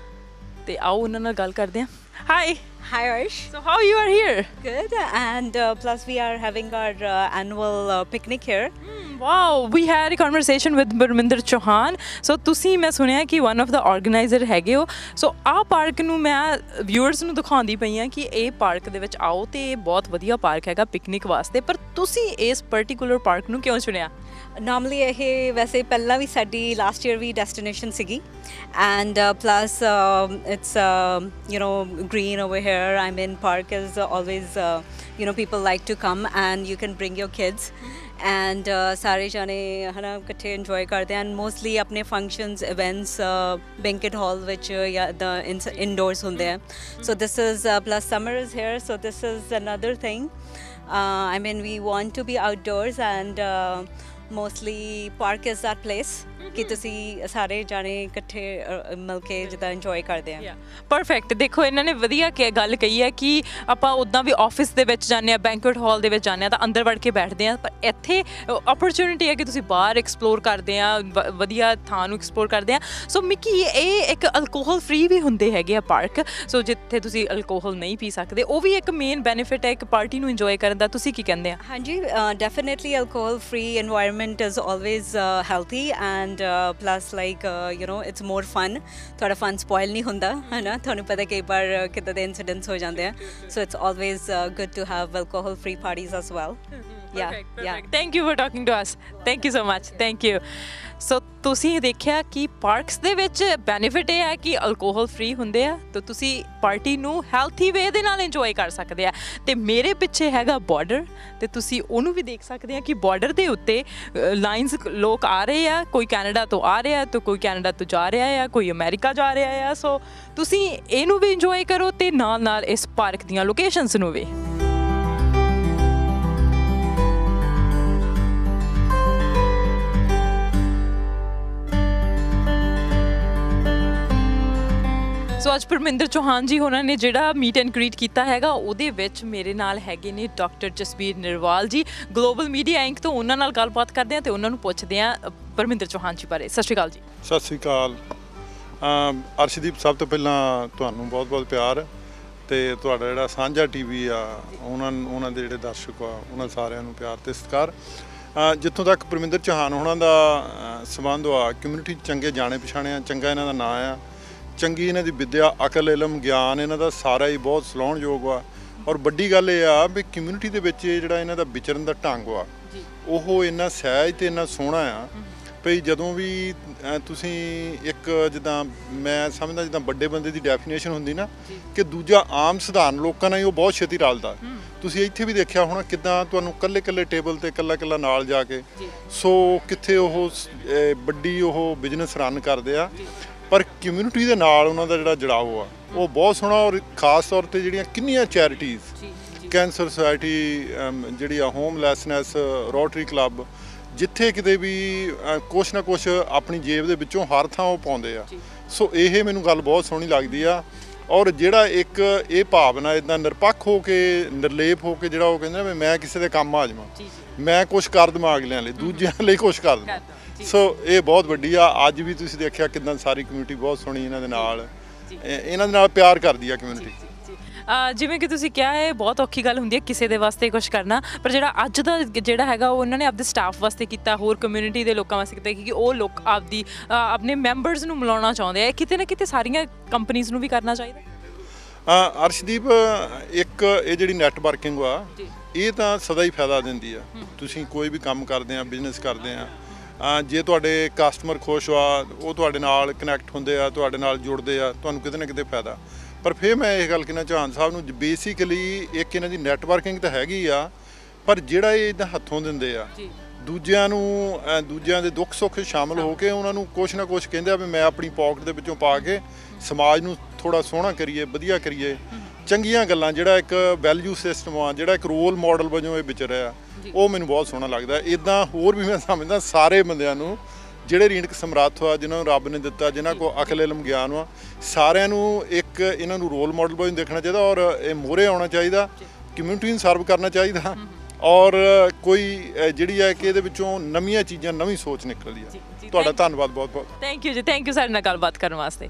ਤੇ ਆਓ ਉਹਨਾਂ ਨਾਲ ਗੱਲ ਕਰਦੇ ਹਾਂ hi Hi Arsh. So how you are here? Good. And uh, plus we are having our uh, annual uh, picnic here. Mm, wow, we had a conversation with Parminder Chauhan. So ਤੁਸੀਂ ਮੈਂ ਸੁਣਿਆ ਕਿ one of the organizer ਹੈਗੇ ਹੋ ਸੋ ਆਹ park ਨੂੰ ਮੈਂ viewers ਨੂੰ ਦਿਖਾਉਂਦੀ ਪਈ ਹਾਂ ਕਿ ਇਹ ਪਾਰਕ ਦੇ ਵਿੱਚ ਆਓ ਤੇ ਇਹ ਬਹੁਤ ਵਧੀਆ ਪਾਰਕ ਹੈਗਾ ਪਿਕਨਿਕ ਵਾਸਤੇ ਪਰ ਤੁਸੀਂ ਇਸ ਪਾਰਟਿਕੂਲਰ ਪਾਰਕ ਨੂੰ ਕਿਉਂ ਚੁਣਿਆ Normally ਇਹ ਵੈਸੇ ਪਹਿਲਾਂ ਵੀ ਸਾਡੀ ਲਾਸਟ ਈਅਰ ਵੀ ਡੈਸਟੀਨੇਸ਼ਨ ਸੀਗੀ and uh, plus um, it's uh, you know green over here. I mean park is uh, always uh, you know people like to come and you can bring your kids and uh, ਸਾਰੇ ਜਾਣੇ ਹਨਾ ਇਕੱਠੇ enjoy ਕਰਦੇ ਹਨ mostly ਆਪਣੇ functions events banquet hall ਵਿੱਚ ਜਾਂ ਦਾ indoors ਹੁੰਦੇ ਆ so this is plus summer is here so this is another thing I mean we want to be outdoors and uh, mostly park is that place ਕਿ ਤੁਸੀਂ ਸਾਰੇ ਜਾਣੇ ਇਕੱਠੇ ਮਿਲ ਕੇ ਜਿੱਦਾਂ ਇੰਜੋਏ ਕਰਦੇ ਆ ਪਰਫੈਕਟ ਦੇਖੋ ਇਹਨਾਂ ਨੇ ਵਧੀਆ ਕਿ ਗੱਲ ਕਹੀ ਹੈ ਕਿ ਆਪਾਂ ਉੱਦਾਂ ਵੀ ਆਫਿਸ ਦੇ ਵਿੱਚ ਜਾਂਦੇ ਆ ਬੈਂਕੁਏਟ ਹਾਲ ਦੇ ਵਿੱਚ ਜਾਂਦੇ ਆ ਤਾਂ ਅੰਦਰ ਵੜ ਕੇ ਬੈਠਦੇ ਆ ਪਰ ਇੱਥੇ ਓਪਰਚੁਨਿਟੀ ਹੈ ਕਿ ਤੁਸੀਂ ਬਾਹਰ ਐਕਸਪਲੋਰ ਕਰਦੇ ਆ ਵਧੀਆ ਥਾਂ ਨੂੰ ਐਕਸਪਲੋਰ ਕਰਦੇ ਆ ਸੋ ਮਿੱਕੀ ਇਹ ਇੱਕ ਅਲਕੋਹਲ ਫ੍ਰੀ ਵੀ ਹੁੰਦੇ ਹੈਗੇ ਆ ਪਾਰਕ ਸੋ ਜਿੱਥੇ ਤੁਸੀਂ ਅਲਕੋਹਲ ਨਹੀਂ ਪੀ ਸਕਦੇ ਉਹ ਵੀ ਇੱਕ ਮੇਨ ਬੈਨੀਫਿਟ ਹੈ ਇੱਕ ਪਾਰਟੀ ਨੂੰ ਇੰਜੋਏ ਕਰਨ ਦਾ ਤੁਸੀਂ ਕੀ ਕਹਿੰਦੇ ਆ ਹਾਂਜੀ definitely alcohol free environment is always healthy and plus like you know it's more fun ਤੁਹਾਡਾ ਫਨ ਸਪੋਇਲ ਨਹੀਂ ਹੁੰਦਾ ਹੈ ਨਾ ਤੁਹਾਨੂੰ ਪਤਾ ਕਈ ਵਾਰ ਕਿੱਦਾਂ ਦੇ ਇਨਸੀਡੈਂਟਸ ਹੋ ਜਾਂਦੇ ਆ so it's always good to have alcohol free parties as well yeah, yeah. Thank you for talking to us, thank you so much, thank you. So ਤੁਸੀਂ ਦੇਖਿਆ ਕਿ ਪਾਰਕਸ ਦੇ ਵਿੱਚ ਬੈਨੀਫਿਟ ਇਹ ਹੈ ਕਿ ਅਲਕੋਹਲ ਫ੍ਰੀ ਹੁੰਦੇ ਆ, ਤਾਂ ਤੁਸੀਂ ਪਾਰਟੀ ਨੂੰ ਹੈਲਥੀ ਵੇ ਦੇ ਨਾਲ ਇੰਜੋਏ ਕਰ ਸਕਦੇ ਆ। ਤੇ ਮੇਰੇ ਪਿੱਛੇ ਹੈਗਾ ਬਾਰਡਰ, ਤੇ ਤੁਸੀਂ ਉਹਨੂੰ ਵੀ ਦੇਖ ਸਕਦੇ ਆ ਕਿ ਬਾਰਡਰ ਦੇ ਉੱਤੇ ਲਾਈਨਸ ਲੋਕ ਆ ਰਹੇ ਆ, ਕੋਈ ਕੈਨੇਡਾ ਤੋਂ ਆ ਰਿਹਾ ਤਾਂ ਕੋਈ ਕੈਨੇਡਾ ਤੋਂ ਜਾ ਰਿਹਾ ਆ, ਕੋਈ ਅਮਰੀਕਾ ਜਾ ਰਿਹਾ ਆ। ਸੋ ਤੁਸੀਂ ਇਹਨੂੰ ਵੀ ਇੰਜੋਏ ਕਰੋ ਤੇ ਨਾਲ ਨਾਲ ਇਸ ਪਾਰਕ ਦੀਆਂ ਲੋਕੇਸ਼ਨਸ ਨੂੰ ਵੀ। ਸੋ ਅੱਜ ਪਰਮਿੰਦਰ ਚੌਹਾਨ ਜੀ ਹੋਰਾਂ ਨੇ ਜਿਹੜਾ ਮੀਟ ਐਂਡ ਗ੍ਰੀਟ ਕੀਤਾ ਹੈਗਾ, ਉਹਦੇ ਵਿੱਚ ਮੇਰੇ ਨਾਲ ਹੈਗੇ ਨੇ ਡਾਕਟਰ ਜਸਬੀਰ ਨਿਰਵਾਲ ਜੀ ਗਲੋਬਲ ਮੀਡੀਆ ਇੰਕ ਤੋਂ। ਉਹਨਾਂ ਨਾਲ ਗੱਲਬਾਤ ਕਰਦੇ ਹਾਂ ਤੇ ਉਹਨਾਂ ਨੂੰ ਪੁੱਛਦੇ ਹਾਂ ਪਰਮਿੰਦਰ ਚੌਹਾਨ ਜੀ ਬਾਰੇ। ਸਤਿ ਸ਼੍ਰੀ ਅਕਾਲ ਜੀ। ਸਤਿ ਸ਼੍ਰੀ ਅਕਾਲ ਅਰਸ਼ਦੀਪ, ਸਭ ਤੋਂ ਪਹਿਲਾਂ ਤੁਹਾਨੂੰ ਬਹੁਤ ਬਹੁਤ ਪਿਆਰ, ਤੇ ਤੁਹਾਡਾ ਜਿਹੜਾ ਸਾਂਝਾ ਟੀਵੀ ਆ ਉਹਨਾਂ ਉਹਨਾਂ ਦੇ ਜਿਹੜੇ ਦਰਸ਼ਕ ਆ ਉਹਨਾਂ ਸਾਰਿਆਂ ਨੂੰ ਪਿਆਰ ਤੇ ਸਤਿਕਾਰ। ਜਿੱਥੋਂ ਤੱਕ ਪਰਮਿੰਦਰ ਚੌਹਾਨ ਹੋਣਾ ਦਾ ਸੰਬੰਧ ਆ, ਕਮਿਊਨਿਟੀ ਚੰਗੇ ਜਾਣੇ ਪਛਾਣੇ ਆ, ਚੰਗਾ ਇਹਨਾਂ ਦਾ ਨਾਂ ਆ, ਚੰਗੀ ਇਹਨਾਂ ਦੀ ਵਿੱਦਿਆ, ਅਕਲ, ਇਲਮ, ਗਿਆਨ ਇਹਨਾਂ ਦਾ ਸਾਰਾ ਹੀ ਬਹੁਤ ਸਲਾਹੁਣਯੋਗ ਆ। ਔਰ ਵੱਡੀ ਗੱਲ ਇਹ ਆ ਵੀ ਕਮਿਊਨਿਟੀ ਦੇ ਵਿੱਚ ਜਿਹੜਾ ਇਹਨਾਂ ਦਾ ਵਿਚਰਨ ਦਾ ਢੰਗ ਆ ਉਹ ਇੰਨਾ ਸਹਿਜ ਤੇ ਇੰਨਾ ਸੋਹਣਾ ਆ ਭਈ ਜਦੋਂ ਵੀ ਤੁਸੀਂ ਇੱਕ ਜਿੱਦਾਂ ਮੈਂ ਸਮਝਦਾ ਜਿੱਦਾਂ ਵੱਡੇ ਬੰਦੇ ਦੀ ਡੈਫੀਨੇਸ਼ਨ ਹੁੰਦੀ ਨਾ ਕਿ ਦੂਜਾ ਆਮ ਸਧਾਰਨ ਲੋਕਾਂ ਨਾਲ ਹੀ ਉਹ ਬਹੁਤ ਛੇਤੀ ਰਲਦਾ। ਤੁਸੀਂ ਇੱਥੇ ਵੀ ਦੇਖਿਆ ਹੋਣਾ ਕਿੱਦਾਂ ਤੁਹਾਨੂੰ ਕੱਲੇ ਕੱਲੇ ਟੇਬਲ ਤੇ ਕੱਲਾ ਕੱਲਾ ਨਾਲ ਜਾ ਕੇ, ਸੋ ਕਿੱਥੇ ਉਹ ਵੱਡੀ ਉਹ ਬਿਜ਼ਨਸ ਰਨ ਕਰਦੇ ਆ, ਪਰ ਕਮਿਊਨਿਟੀ ਦੇ ਨਾਲ ਉਹਨਾਂ ਦਾ ਜਿਹੜਾ ਜੁੜਾਓ ਆ ਉਹ ਬਹੁਤ ਸੋਹਣਾ। ਔਰ ਖਾਸ ਤੌਰ ਤੇ ਜਿਹੜੀਆਂ ਕਿੰਨੀਆਂ ਚੈਰਿਟੀਜ਼, ਕੈਂਸਰ ਸੁਸਾਇਟੀ ਜਿਹੜੀ ਆ, ਹੋਮਲੈਸਨੈਸ, ਰੋਟਰੀ ਕਲੱਬ, ਜਿੱਥੇ ਕਿਤੇ ਵੀ ਕੁਛ ਨਾ ਕੁਛ ਆਪਣੀ ਜੇਬ ਦੇ ਵਿੱਚੋਂ ਹਰ ਥਾਂ ਉਹ ਪਾਉਂਦੇ ਆ। ਸੋ ਇਹ ਮੈਨੂੰ ਗੱਲ ਬਹੁਤ ਸੋਹਣੀ ਲੱਗਦੀ ਆ। ਔਰ ਜਿਹੜਾ ਇੱਕ ਇਹ ਭਾਵਨਾ ਇੱਦਾਂ ਨਿਰਪੱਖ ਹੋ ਕੇ, ਨਿਰਲੇਪ ਹੋ ਕੇ, ਜਿਹੜਾ ਉਹ ਕਹਿੰਦੇ ਨਾ ਮੈਂ ਕਿਸੇ ਦੇ ਕੰਮ ਆ ਜਾਵਾਂ, ਮੈਂ ਕੁਛ ਕਰ ਦੇਵਾਂ ਅਗਲਿਆਂ ਲਈ, ਦੂਜਿਆਂ ਲਈ ਕੁਛ ਕਰ ਦੇਵਾਂ। ਸੋ ਇਹ ਬਹੁਤ ਵੱਡੀ ਆ। ਅੱਜ ਵੀ ਤੁਸੀਂ ਦੇਖਿਆ ਕਿੱਦਾਂ ਸਾਰੀ ਕਮਿਊਨਿਟੀ ਬਹੁਤ ਸੋਹਣੀ ਇਹਨਾਂ ਦੇ ਨਾਲ, ਇਹਨਾਂ ਦੇ ਨਾਲ ਪਿਆਰ ਕਰਦੀ ਆ ਕਮਿਊਨਿਟੀ। ਜਿਵੇਂ ਕਿ ਤੁਸੀਂ ਕਿਹਾ ਹੈ ਬਹੁਤ ਔਖੀ ਗੱਲ ਹੁੰਦੀ ਹੈ ਕਿਸੇ ਦੇ ਵਾਸਤੇ ਕੁਝ ਕਰਨਾ, ਪਰ ਜਿਹੜਾ ਅੱਜ ਦਾ ਜਿਹੜਾ ਹੈਗਾ ਉਹ ਉਹਨਾਂ ਨੇ ਆਪਦੇ ਸਟਾਫ ਵਾਸਤੇ ਕੀਤਾ, ਹੋਰ ਕਮਿਊਨਿਟੀ ਦੇ ਲੋਕਾਂ ਵਾਸਤੇ ਕੀਤਾ, ਕਿਉਂਕਿ ਉਹ ਲੋਕ ਆਪਦੀ ਆਪਣੇ ਮੈਂਬਰਸ ਨੂੰ ਮਿਲਾਉਣਾ ਚਾਹੁੰਦੇ ਆ। ਕਿਤੇ ਨਾ ਕਿਤੇ ਸਾਰੀਆਂ ਕੰਪਨੀਜ਼ ਨੂੰ ਵੀ ਕਰਨਾ ਚਾਹੀਦਾ। ਅਰਸ਼ਦੀਪ, ਇੱਕ ਇਹ ਜਿਹੜੀ ਨੈਟਵਰਕਿੰਗ ਆ ਇਹ ਤਾਂ ਸਦਾ ਹੀ ਫਾਇਦਾ ਦਿੰਦੀ ਆ। ਤੁਸੀਂ ਕੋਈ ਵੀ ਕੰਮ ਕਰਦੇ ਆ, ਬਿਜ਼ਨਸ ਕਰਦੇ ਆ, ਜੇ ਤੁਹਾਡੇ ਕਸਟਮਰ ਖੁਸ਼ ਆ ਉਹ ਤੁਹਾਡੇ ਨਾਲ ਕਨੈਕਟ ਹੁੰਦੇ ਆ, ਤੁਹਾਡੇ ਨਾਲ ਜੁੜਦੇ ਆ, ਤੁਹਾਨੂੰ ਕਿਤੇ ਨਾ ਕਿਤੇ ਫਾਇਦਾ। ਪਰ ਫਿਰ ਮੈਂ ਇਹ ਗੱਲ ਕਹਿਣਾ ਚੌਹਾਨ ਸਾਹਿਬ ਨੂੰ, ਬੇਸਿਕਲੀ ਇੱਕ ਇਹਨਾਂ ਦੀ ਨੈਟਵਰਕਿੰਗ ਤਾਂ ਹੈਗੀ ਆ, ਪਰ ਜਿਹੜਾ ਇਹ ਇੱਦਾਂ ਹੱਥੋਂ ਦਿੰਦੇ ਆ ਦੂਜਿਆਂ ਨੂੰ, ਦੂਜਿਆਂ ਦੇ ਦੁੱਖ ਸੁੱਖ ਸ਼ਾਮਲ ਹੋ ਕੇ ਉਹਨਾਂ ਨੂੰ ਕੁਛ ਨਾ ਕੁਛ ਕਹਿੰਦੇ ਆ ਵੀ ਮੈਂ ਆਪਣੀ ਪੋਕਟ ਦੇ ਵਿੱਚੋਂ ਪਾ ਕੇ ਸਮਾਜ ਨੂੰ ਥੋੜ੍ਹਾ ਸੋਹਣਾ ਕਰੀਏ, ਵਧੀਆ ਕਰੀਏ, ਚੰਗੀਆਂ ਗੱਲਾਂ, ਜਿਹੜਾ ਇੱਕ ਵੈਲਿਊ ਸਿਸਟਮ ਆ, ਜਿਹੜਾ ਇੱਕ ਰੋਲ ਮਾਡਲ ਵਜੋਂ ਇਹ ਵਿਚਰ ਰਿਹਾ, ਉਹ ਮੈਨੂੰ ਬਹੁਤ ਸੋਹਣਾ ਲੱਗਦਾ। ਇੱਦਾਂ ਹੋਰ ਵੀ ਮੈਂ ਸਮਝਦਾ ਸਾਰੇ ਬੰਦਿਆਂ ਨੂੰ ਜਿਹੜੇ ਰੀਣਕ ਸਮਰੱਥ ਆ, ਜਿਨ੍ਹਾਂ ਨੂੰ ਰੱਬ ਨੇ ਦਿੱਤਾ, ਜਿਨ੍ਹਾਂ ਕੋਲ ਅਕਲ ਇਲਮ ਗਿਆਨ ਆ, ਸਾਰਿਆਂ ਨੂੰ ਇੱਕ ਇਹਨਾਂ ਨੂੰ ਰੋਲ ਮਾਡਲ ਵਜੋਂ ਦੇਖਣਾ ਚਾਹੀਦਾ। ਔਰ ਇਹ ਮੂਹਰੇ ਆਉਣਾ ਚਾਹੀਦਾ, ਕਮਿਊਨਿਟੀ ਨੂੰ ਸਰਵ ਕਰਨਾ ਚਾਹੀਦਾ। ਔਰ ਕੋਈ ਜਿਹੜੀ ਹੈ ਕਿ ਇਹਦੇ ਵਿੱਚੋਂ ਨਵੀਆਂ ਚੀਜ਼ਾਂ, ਨਵੀਂ ਸੋਚ ਨਿਕਲਦੀ ਆ। ਤੁਹਾਡਾ ਧੰਨਵਾਦ ਬਹੁਤ ਬਹੁਤ। ਥੈਂਕ ਯੂ ਜੀ, ਥੈਂਕ ਯੂ ਸਾਡੇ ਨਾਲ ਗੱਲਬਾਤ ਕਰਨ ਵਾਸਤੇ।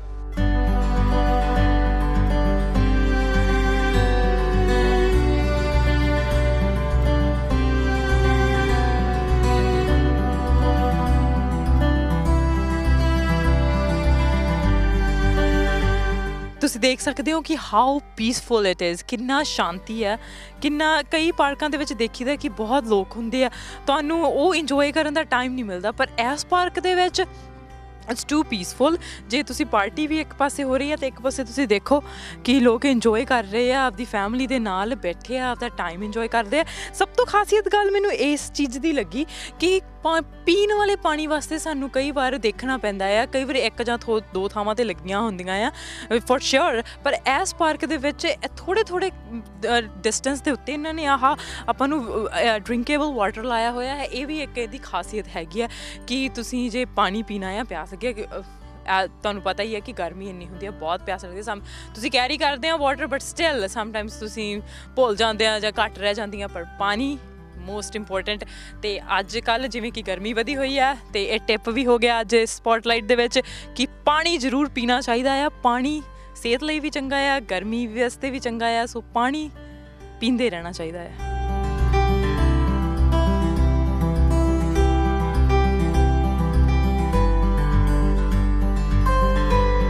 ਤੁਸੀਂ ਦੇਖ ਸਕਦੇ ਹੋ ਕਿ ਹਾਊ ਪੀਸਫੁਲ ਇਟ ਇਜ਼, ਕਿੰਨਾ ਸ਼ਾਂਤੀ ਹੈ, ਕਿੰਨਾ ਕਈ ਪਾਰਕਾਂ ਦੇ ਵਿੱਚ ਦੇਖੀਦਾ ਕਿ ਬਹੁਤ ਲੋਕ ਹੁੰਦੇ ਆ, ਤੁਹਾਨੂੰ ਉਹ ਇੰਜੋਏ ਕਰਨ ਦਾ ਟਾਈਮ ਨਹੀਂ ਮਿਲਦਾ, ਪਰ ਇਸ ਪਾਰਕ ਦੇ ਵਿੱਚ ਇਟਸ ਟੂ ਪੀਸਫੁਲ। ਜੇ ਤੁਸੀਂ ਪਾਰਟੀ ਵੀ ਇੱਕ ਪਾਸੇ ਹੋ ਰਹੀ ਹੈ ਅਤੇ ਇੱਕ ਪਾਸੇ ਤੁਸੀਂ ਦੇਖੋ ਕਿ ਲੋਕ ਇੰਜੋਏ ਕਰ ਰਹੇ ਆ, ਆਪਦੀ ਫੈਮਿਲੀ ਦੇ ਨਾਲ ਬੈਠੇ ਆ, ਆਪਦਾ ਟਾਈਮ ਇੰਜੋਏ ਕਰਦੇ ਆ। ਸਭ ਤੋਂ ਖਾਸੀਅਤ ਗੱਲ ਮੈਨੂੰ ਇਸ ਚੀਜ਼ ਦੀ ਲੱਗੀ ਕਿ ਪਾ ਪੀਣ ਵਾਲੇ ਪਾਣੀ ਵਾਸਤੇ ਸਾਨੂੰ ਕਈ ਵਾਰ ਦੇਖਣਾ ਪੈਂਦਾ ਆ, ਕਈ ਵਾਰ ਇੱਕ ਜਾਂ ਥੋ ਦੋ ਥਾਵਾਂ 'ਤੇ ਲੱਗੀਆਂ ਹੁੰਦੀਆਂ ਆ ਫੋਰ ਸ਼ੋਰ, ਪਰ ਇਸ ਪਾਰਕ ਦੇ ਵਿੱਚ ਥੋੜ੍ਹੇ ਥੋੜ੍ਹੇ ਡਿਸਟੈਂਸ ਦੇ ਉੱਤੇ ਇਹਨਾਂ ਨੇ ਆਹ ਆਪਾਂ ਨੂੰ ਡਰਿੰਕੇਬਲ ਵਾਟਰ ਲਾਇਆ ਹੋਇਆ ਹੈ। ਇਹ ਵੀ ਇੱਕ ਇਹਦੀ ਖਾਸੀਅਤ ਹੈਗੀ ਆ ਕਿ ਤੁਸੀਂ ਜੇ ਪਾਣੀ ਪੀਣਾ ਆ, ਪਿਆਸ ਲੱਗੇ, ਤੁਹਾਨੂੰ ਪਤਾ ਹੀ ਹੈ ਕਿ ਗਰਮੀ ਇੰਨੀ ਹੁੰਦੀ ਹੈ, ਬਹੁਤ ਪਿਆਸ ਲੱਗਦੀ। ਸਮ ਤੁਸੀਂ ਕੈਰੀ ਕਰਦੇ ਆ ਵਾਟਰ, ਬਟ ਸਟਿਲ ਸਮਟਾਈਮਸ ਤੁਸੀਂ ਭੁੱਲ ਜਾਂਦੇ ਆ ਜਾਂ ਘੱਟ ਰਹਿ ਜਾਂਦੀਆਂ, ਪਰ ਪਾਣੀ ਮੋਸਟ ਇੰਪੋਰਟੈਂਟ। ਅਤੇ ਅੱਜ ਕੱਲ੍ਹ ਜਿਵੇਂ ਕਿ ਗਰਮੀ ਵਧੀ ਹੋਈ ਹੈ ਅਤੇ ਇਹ ਟਿਪ ਵੀ ਹੋ ਗਿਆ ਅੱਜ ਸਪੋਟਲਾਈਟ ਦੇ ਵਿੱਚ ਕਿ ਪਾਣੀ ਜ਼ਰੂਰ ਪੀਣਾ ਚਾਹੀਦਾ ਆ। ਪਾਣੀ ਸਿਹਤ ਲਈ ਵੀ ਚੰਗਾ ਆ, ਗਰਮੀ ਵਾਸਤੇ ਵੀ ਚੰਗਾ ਆ, ਸੋ ਪਾਣੀ ਪੀਂਦੇ ਰਹਿਣਾ ਚਾਹੀਦਾ ਆ।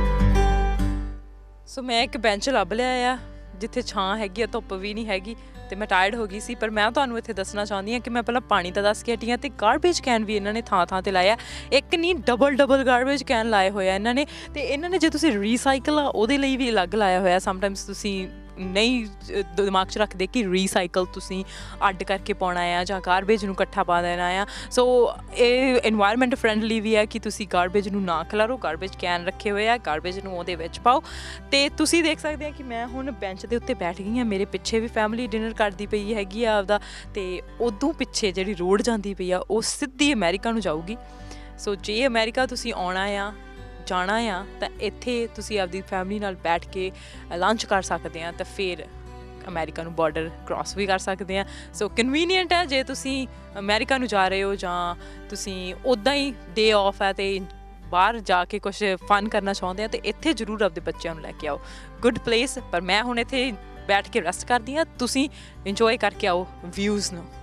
ਸੋ ਮੈਂ ਇੱਕ ਬੈਂਚ ਲੱਭ ਲਿਆ ਆ ਜਿੱਥੇ ਛਾਂ ਹੈਗੀ ਆ, ਧੁੱਪ ਵੀ ਨਹੀਂ ਹੈਗੀ, ਤੇ ਮੈਂ ਟਾਇਰਡ ਹੋ ਗਈ ਸੀ। ਪਰ ਮੈਂ ਤੁਹਾਨੂੰ ਇੱਥੇ ਦੱਸਣਾ ਚਾਹੁੰਦੀ ਹਾਂ ਕਿ ਮੈਂ ਪਹਿਲਾਂ ਪਾਣੀ ਦਾ ਦੱਸ ਕੇ ਹਟੀ ਹਾਂ ਤੇ ਗਾਰਬੇਜ ਕੈਨ ਵੀ ਇਹਨਾਂ ਨੇ ਥਾਂ ਥਾਂ ਤੇ ਲਾਇਆ। ਇੱਕ ਨਹੀਂ ਡਬਲ ਡਬਲ ਗਾਰਬੇਜ ਕੈਨ ਲਾਏ ਹੋਏ ਆ ਇਹਨਾਂ ਨੇ। ਤੇ ਇਹਨਾਂ ਨੇ ਜੇ ਤੁਸੀਂ ਰੀਸਾਈਕਲ ਆ ਉਹਦੇ ਲਈ ਵੀ ਅਲੱਗ ਲਾਇਆ ਹੋਇਆ। ਸਮਟਾਈਮਸ ਤੁਸੀਂ ਨਹੀਂ ਦਿਮਾਗ 'ਚ ਰੱਖਦੇ ਕਿ ਰੀਸਾਈਕਲ ਤੁਸੀਂ ਅੱਡ ਕਰਕੇ ਪਾਉਣਾ ਆ ਜਾਂ ਗਾਰਬੇਜ ਨੂੰ ਇਕੱਠਾ ਪਾ ਦੇਣਾ ਆ। ਸੋ ਇਹ ਇਨਵਾਇਰਮੈਂਟ ਫਰੈਂਡਲੀ ਵੀ ਹੈ ਕਿ ਤੁਸੀਂ ਗਾਰਬੇਜ ਨੂੰ ਨਾ ਖਿਲਾਰੋ। ਗਾਰਬੇਜ ਕੈਨ ਰੱਖੇ ਹੋਏ ਆ, ਗਾਰਬੇਜ ਨੂੰ ਉਹਦੇ ਵਿੱਚ ਪਾਓ। ਤੇ ਤੁਸੀਂ ਦੇਖ ਸਕਦੇ ਆ ਕਿ ਮੈਂ ਹੁਣ ਬੈਂਚ ਦੇ ਉੱਤੇ ਬੈਠ ਗਈ ਹਾਂ। ਮੇਰੇ ਪਿੱਛੇ ਵੀ ਫੈਮਿਲੀ ਡਿਨਰ ਕਰਦੀ ਪਈ ਹੈਗੀ ਆ ਆਪਦਾ। ਤੇ ਉਦੋਂ ਪਿੱਛੇ ਜਿਹੜੀ ਰੋਡ ਜਾਂਦੀ ਪਈ ਆ ਉਹ ਸਿੱਧੀ ਅਮਰੀਕਾ ਨੂੰ ਜਾਊਗੀ। ਸੋ ਜੇ ਅਮਰੀਕਾ ਤੁਸੀਂ ਆਉਣਾ ਆ ਜਾਣਾ ਆ ਤਾਂ ਇੱਥੇ ਤੁਸੀਂ ਆਪਦੀ ਫੈਮਿਲੀ ਨਾਲ ਬੈਠ ਕੇ ਲੰਚ ਕਰ ਸਕਦੇ ਆ ਤਾਂ ਫਿਰ ਅਮਰੀਕਾ ਨੂੰ ਬਾਰਡਰ ਕ੍ਰਾਸ ਵੀ ਕਰ ਸਕਦੇ ਆ। ਸੋ ਕਨਵੀਨੀਅੰਟ ਹੈ ਜੇ ਤੁਸੀਂ ਅਮਰੀਕਾ ਨੂੰ ਜਾ ਰਹੇ ਹੋ ਜਾਂ ਤੁਸੀਂ ਉੱਦਾਂ ਹੀ ਡੇ ਆਫ ਹੈ ਤੇ ਬਾਹਰ ਜਾ ਕੇ ਕੁਛ ਫਨ ਕਰਨਾ ਚਾਹੁੰਦੇ ਆ ਤੇ ਇੱਥੇ ਜ਼ਰੂਰ ਆਪਦੇ ਬੱਚਿਆਂ ਨੂੰ ਲੈ ਕੇ ਆਓ। Good place. ਪਰ ਮੈਂ ਹੁਣ ਇੱਥੇ ਬੈਠ ਕੇ ਰੈਸਟ ਕਰਦੀ ਹਾਂ। ਤੁਸੀਂ ਇੰਜੋਏ ਕਰਕੇ ਆਓ ਵਿਊਜ਼ ਨੂੰ।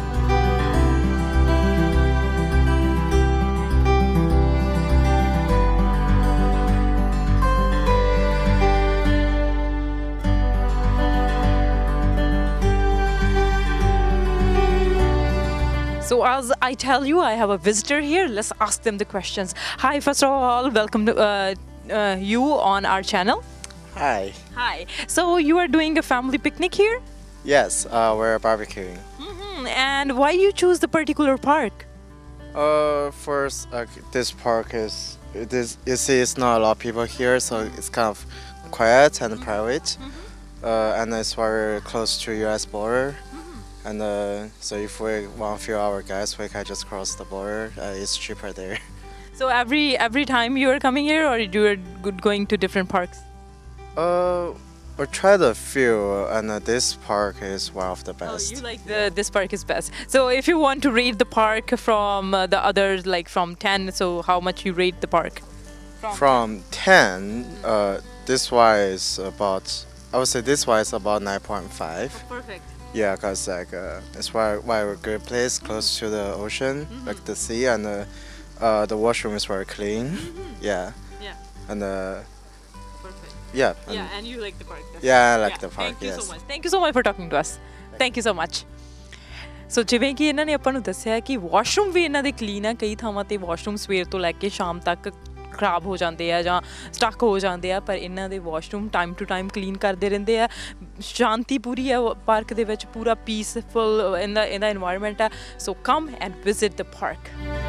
So as I tell you, I have a visitor here. Let's ask them the questions. Hi, first of all, welcome to uh, uh, you on our channel. Hi. Hi. So you are doing a family picnic here? Yes, uh, we're barbecuing. Mm-hmm. And why you choose the particular park? Uh, first, uh, this park is, it is, you see, it's not a lot of people here, so it's kind of quiet and private. Mm-hmm. Uh, and it's very close to U S border. And uh, so if we want a few our guys, we can just cross the border. Uh, it's cheaper there. So every every time you are coming here, or you are good going to different parks? Uh, we tried a few, and uh, this park is one of the Oh, best. you like the this park is best. So if you want to rate the park from uh, the others, like from ten, so how much you rate the park? From ten, uh, this one is about, I would say this one is about nine point five. Perfect. Yeah, cause like uh, it's why why a good place close to the ocean, Mm-hmm. like the sea, and uh, uh, the washroom is very clean. Mm-hmm. Yeah, Yeah. and uh, Perfect. yeah, and Yeah, and you like the park. That's yeah, I like yeah. the park. Thank you Yes. so much. Thank you so much for talking to us. Thank you so much. ਸੋ ਜਿਵੇਂ ਕਿ ਇਹਨਾਂ ਨੇ ਆਪਾਂ ਨੂੰ ਦੱਸਿਆ ਕਿ washroom ਵੀ ਇਹਨਾਂ ਦੇ ਕਲੀਨ ਆ। ਕਈ ਥਾਵਾਂ ਤੇ ਵਾਸ਼ਰੂਮ ਸਵੇਰ ਤੋਂ ਲੈ ਕੇ ਸ਼ਾਮ ਤੱਕ ਖਰਾਬ ਹੋ ਜਾਂਦੇ ਆ ਜਾਂ ਸਟਕ ਹੋ ਜਾਂਦੇ ਆ, ਪਰ ਇਹਨਾਂ ਦੇ washroom time to time clean ਕਰਦੇ ਰਹਿੰਦੇ ਆ। ਸ਼ਾਂਤੀ ਪੂਰੀ ਆ ਪਾਰਕ ਦੇ ਵਿੱਚ, ਪੂਰਾ ਪੀਸਫੁਲ ਇਹਦਾ ਇਹਦਾ ਇਨਵਾਇਰਮੈਂਟ ਆ। So come and visit the park.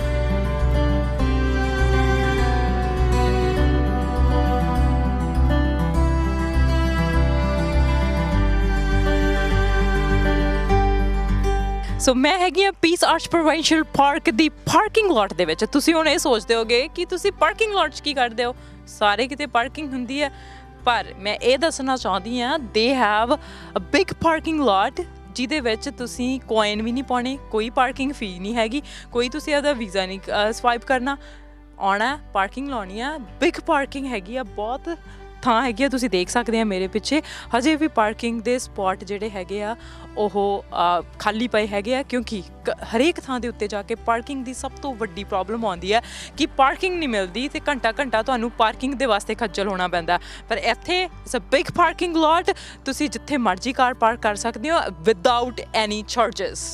So ਮੈਂ ਹੈਗੀ ਆ ਪੀਸ ਆਰਚ ਪ੍ਰੋਵਿੰਸ਼ੀਅਲ ਪਾਰਕ ਦੀ ਪਾਰਕਿੰਗ ਲੋਟ ਦੇ ਵਿੱਚ। ਤੁਸੀਂ ਹੁਣ ਇਹ ਸੋਚਦੇ ਹੋਗੇ ਕਿ ਤੁਸੀਂ ਪਾਰਕਿੰਗ ਲੋਟ 'ਚ ਕੀ ਕਰਦੇ ਹੋ, ਸਾਰੇ ਕਿਤੇ ਪਾਰਕਿੰਗ ਹੁੰਦੀ ਹੈ। ਪਰ ਮੈਂ ਇਹ ਦੱਸਣਾ ਚਾਹੁੰਦੀ ਹਾਂ they have a big parking lot ਜਿਹਦੇ ਵਿੱਚ ਤੁਸੀਂ ਕੋਇਨ ਵੀ ਨਹੀਂ ਪਾਉਣੇ, ਕੋਈ ਪਾਰਕਿੰਗ ਫੀ ਨਹੀਂ ਹੈਗੀ, ਕੋਈ ਤੁਸੀਂ ਆਪਦਾ ਵੀਜ਼ਾ ਨਹੀਂ ਸਵਾਈਪ ਕਰਨਾ, ਆਉਣਾ ਪਾਰਕਿੰਗ ਲਾਉਣੀ ਆ। ਬਿਗ ਪਾਰਕਿੰਗ ਹੈਗੀ ਆ, ਬਹੁਤ ਥਾਂ ਹੈਗੀ ਆ। ਤੁਸੀਂ ਦੇਖ ਸਕਦੇ ਆ ਮੇਰੇ ਪਿੱਛੇ ਹਜੇ ਵੀ ਪਾਰਕਿੰਗ ਦੇ ਸਪੌਟ ਜਿਹੜੇ ਹੈਗੇ ਆ ਉਹ ਖਾਲੀ ਪਏ ਹੈਗੇ ਆ, ਕਿਉਂਕਿ ਹਰੇਕ ਥਾਂ ਦੇ ਉੱਤੇ ਜਾ ਕੇ ਪਾਰਕਿੰਗ ਦੀ ਸਭ ਤੋਂ ਵੱਡੀ ਪ੍ਰੋਬਲਮ ਆਉਂਦੀ ਹੈ ਕਿ ਪਾਰਕਿੰਗ ਨਹੀਂ ਮਿਲਦੀ ਤੇ ਘੰਟਾ ਘੰਟਾ ਤੁਹਾਨੂੰ ਪਾਰਕਿੰਗ ਦੇ ਵਾਸਤੇ ਖੱਜਲ ਹੋਣਾ ਪੈਂਦਾ। ਪਰ ਇੱਥੇ it's a big parking lot, ਤੁਸੀਂ ਜਿੱਥੇ ਮਰਜ਼ੀ ਕਾਰ ਪਾਰਕ ਕਰ ਸਕਦੇ ਹੋ ਵਿਦਆਊਟ ਐਨੀ ਚਾਰਜਸ।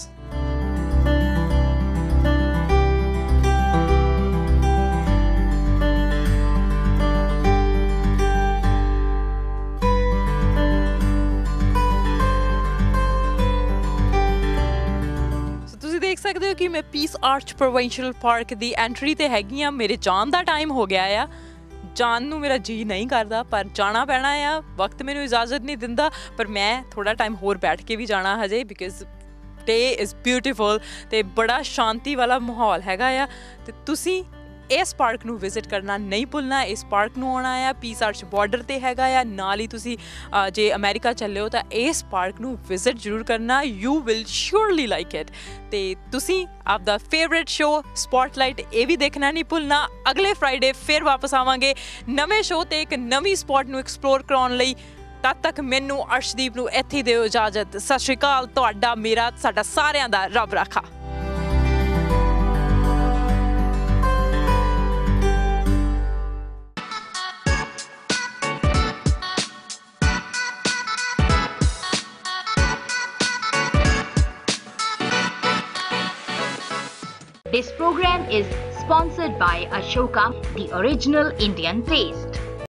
ਦੇਖ ਸਕਦੇ ਹੋ ਕਿ ਮੈਂ ਪੀਸ ਆਰਚ ਪ੍ਰੋਵਿੰਸ਼ੀਅਲ ਪਾਰਕ ਦੀ ਐਂਟਰੀ ਤੇ ਹੈਗੀ ਆ। ਮੇਰੇ ਜਾਣ ਦਾ ਟਾਈਮ ਹੋ ਗਿਆ ਆ, ਜਾਣ ਨੂੰ ਮੇਰਾ ਜੀ ਨਹੀਂ ਕਰਦਾ ਪਰ ਜਾਣਾ ਪੈਣਾ ਆ, ਵਕਤ ਮੈਨੂੰ ਇਜਾਜ਼ਤ ਨਹੀਂ ਦਿੰਦਾ। ਪਰ ਮੈਂ ਥੋੜਾ ਟਾਈਮ ਹੋਰ ਬੈਠ ਕੇ ਵੀ ਜਾਣਾ ਹਜੇ, ਬਿਕਾਜ਼ ਡੇ ਇਜ਼ ਬਿਊਟੀਫੁਲ ਤੇ ਬੜਾ ਸ਼ਾਂਤੀ ਵਾਲਾ ਮਾਹੌਲ ਹੈਗਾ ਆ। ਤੇ ਤੁਸੀਂ ਇਸ ਪਾਰਕ ਨੂੰ ਵਿਜ਼ਿਟ ਕਰਨਾ ਨਹੀਂ ਭੁੱਲਣਾ। ਇਸ ਪਾਰਕ ਨੂੰ ਆਉਣਾ ਆ, ਪੀਸ ਆਰਚ ਬਾਰਡਰ ਤੇ ਹੈਗਾ ਆ, ਨਾਲ ਹੀ ਤੁਸੀਂ ਜੇ ਅਮਰੀਕਾ ਚੱਲੇ ਹੋ ਤਾਂ ਇਸ ਪਾਰਕ ਨੂੰ ਵਿਜ਼ਿਟ ਜ਼ਰੂਰ ਕਰਨਾ। You will surely like it. ਤੇ ਤੁਸੀਂ ਆਪਦਾ ਫੇਵਰੇਟ ਸ਼ੋਅ ਸਪੌਟਲਾਈਟ ਇਹ ਵੀ ਦੇਖਣਾ ਨਹੀਂ ਭੁੱਲਣਾ। ਅਗਲੇ ਫਰਾਈਡੇ ਫਿਰ ਵਾਪਸ ਆਵਾਂਗੇ ਨਵੇਂ ਸ਼ੋਅ ਤੇ ਇੱਕ ਨਵੀਂ ਸਪੌਟ ਨੂੰ ਐਕਸਪਲੋਰ ਕਰਾਉਣ ਲਈ। ਤਦ ਤੱਕ ਮੈਨੂੰ ਅਰਸ਼ਦੀਪ ਨੂੰ ਇੱਥੇ ਦਿਓ ਇਜਾਜ਼ਤ। ਸਤਿ ਸ਼੍ਰੀ ਅਕਾਲ। ਤੁਹਾਡਾ, ਮੇਰਾ, ਸਾਡਾ ਸਾਰਿਆਂ ਦਾ ਰੱਬ ਰਾਖਾ। This program is sponsored by Ashoka, the original Indian taste.